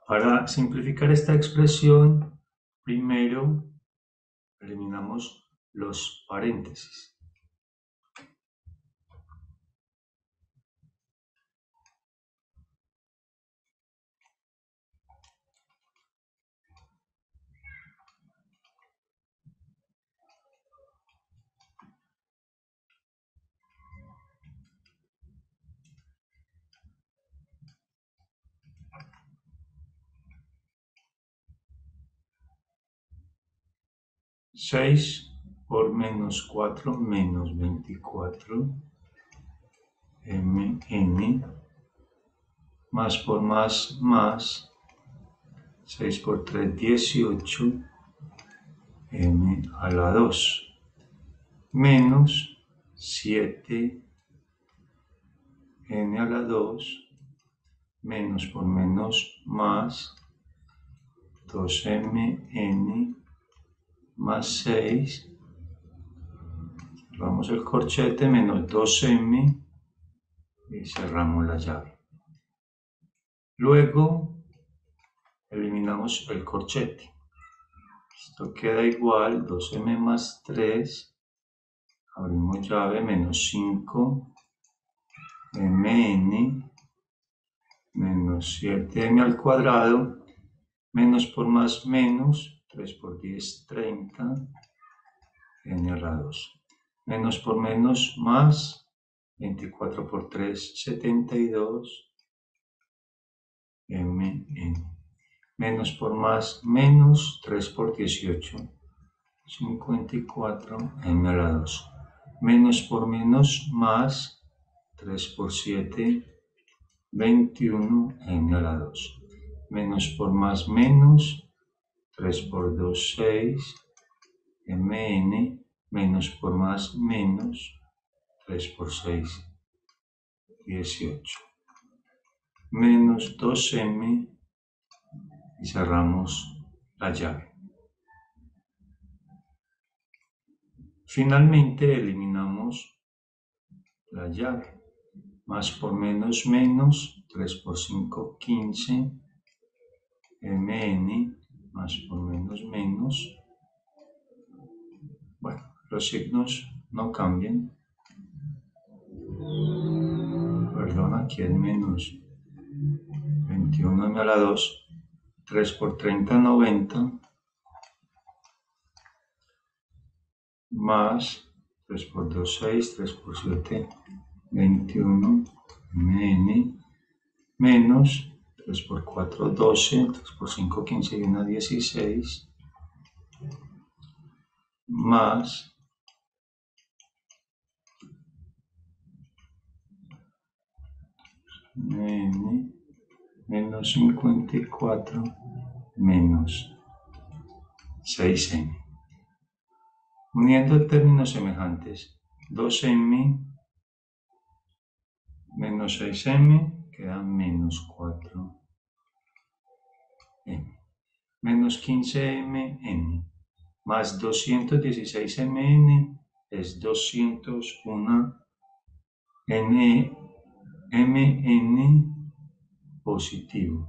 Para simplificar esta expresión, primero eliminamos los paréntesis. Seis por menos 4 menos 24 mn más por más 6 por 3 18 m a la 2 menos 7 n a la 2 menos por menos más 2mn más 6, cerramos el corchete, menos 2m y cerramos la llave. Luego eliminamos el corchete. Esto queda igual, 2m más 3, abrimos llave, menos 5 mn menos 7m al cuadrado, menos por más menos, 3 por 10, 30, n a la 2. Menos por menos más, 24 por 3, 72, mn. Menos por más menos, 3 por 18, 54, m a la 2. Menos por menos más, 3 por 7, 21, m a la 2. Menos por más menos, 3 por 2, 6, mn, menos por más menos, 3 por 6, 18, menos 2m y cerramos la llave. Finalmente eliminamos la llave. Más por menos menos, 3 por 5, 15, mn, más por menos menos. Bueno, los signos no cambian. Perdón, aquí es menos 21m a la 2, 3 por 30, 90, más 3 por 2, 6, 3 por 7, 21, mn, menos 3 por 4, 12, 3 por 5, 15 y 1, 16, más n menos 54 menos 6m. Uniendo términos semejantes, 2m menos 6m queda menos 4m. Menos 15mn más 216mn es 201 mn positivo.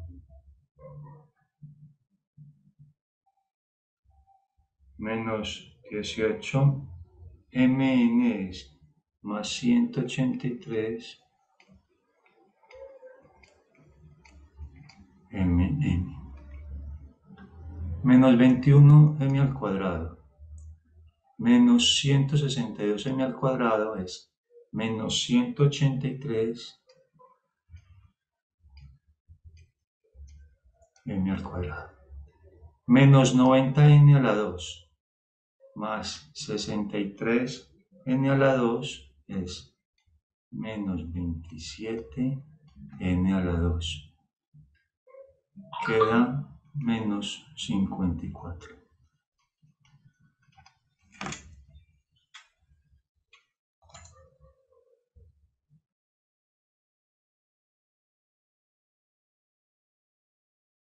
Menos 18 mn es más 183 mn. Menos 21m al cuadrado menos 162m al cuadrado es menos 183 m al cuadrado. Menos 90n a la 2 más 63n a la 2 es menos 27n a la 2. Queda menos 54.